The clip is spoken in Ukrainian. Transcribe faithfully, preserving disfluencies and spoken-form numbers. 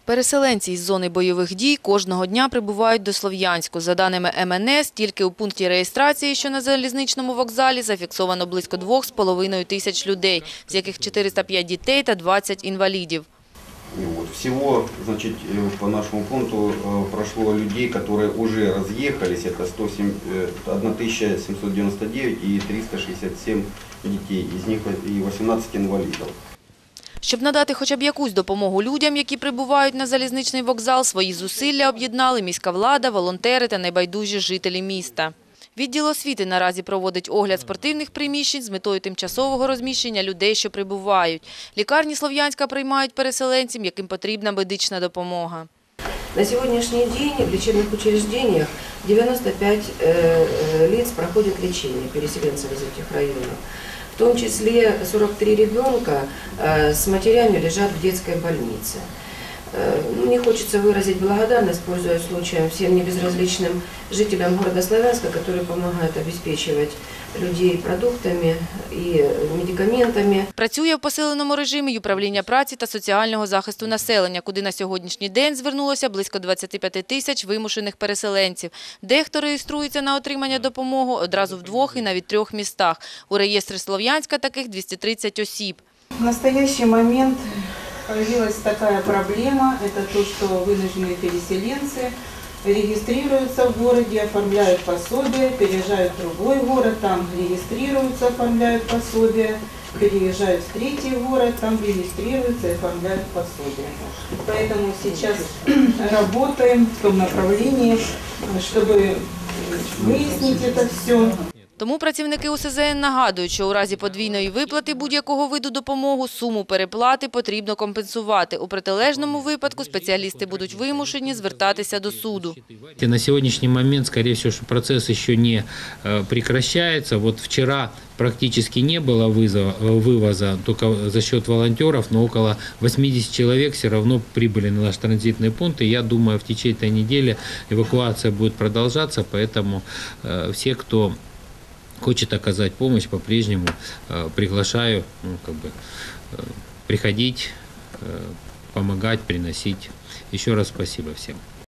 Переселенці із зони бойових дій кожного дня прибувають до Слов'янську. За даними ем ен ес, тільки у пункті реєстрації, що на залізничному вокзалі, зафіксовано близько двох з половиною тисяч людей, з яких чотириста п'ять дітей та двадцять інвалідів. Всего, значит, по нашему пункту прошло людей, которые уже разъехались, это тысяча семьсот девяносто девять и триста шестьдесят семь детей, из них и восемнадцать инвалидов. Щоб надати хоча б якусь допомогу людям, які прибувають на залізничний вокзал, свої зусилля об'єднали міська влада, волонтери та небайдужі жителі міста. Відділ освіти наразі проводить огляд спортивних приміщень з метою тимчасового розміщення людей, що прибувають. Лікарні Слов'янська приймають переселенців, яким потрібна медична допомога. На сегодняшний день в лечебных учреждениях девяносто пять лиц проходят лечение, переселенцев из этих районов. В том числе сорок три ребенка с матерями лежат в детской больнице. Мне хочется выразить благодарность, пользуясь случаем, всем небезразличным жителям города Слов'янска, которые помогают обеспечивать людей продуктами і медикаментами. Працює в посиленому режимі й управління праці та соціального захисту населення, куди на сьогоднішній день звернулося близько двадцяти п'яти тисяч вимушених переселенців. Дехто реєструється на отримання допомоги одразу в двох і навіть трьох містах. У реєстрі Слов'янська таких двісті тридцять осіб. В настоящий момент появилась такая проблема, это то, что вынужденные переселенцы регистрируются в городе, оформляют пособие, переезжают в другой город, там регистрируются, оформляют пособие, переезжают в третий город, там регистрируются и оформляют пособие. Поэтому сейчас работаем в том направлении, чтобы выяснить это все. Тому працівники у ес зе ен нагадують, що у разі подвійної виплати будь-якого виду допомоги суму переплати потрібно компенсувати. У протилежному випадку спеціалісти будуть вимушені звертатися до суду. На сьогоднішній момент, скорее всего, что процесс еще не прекращается. Вот вчера практически не было вывоза, только за счет волонтеров, но около восьмидесяти человек все равно прибыли на наш транзитный пункт. И я думаю, в течение этой недели эвакуация будет продолжаться, поэтому все, кто хочет оказать помощь, по-прежнему э, приглашаю ну, как бы, э, приходить, э, помогать, приносить. Еще раз спасибо всем.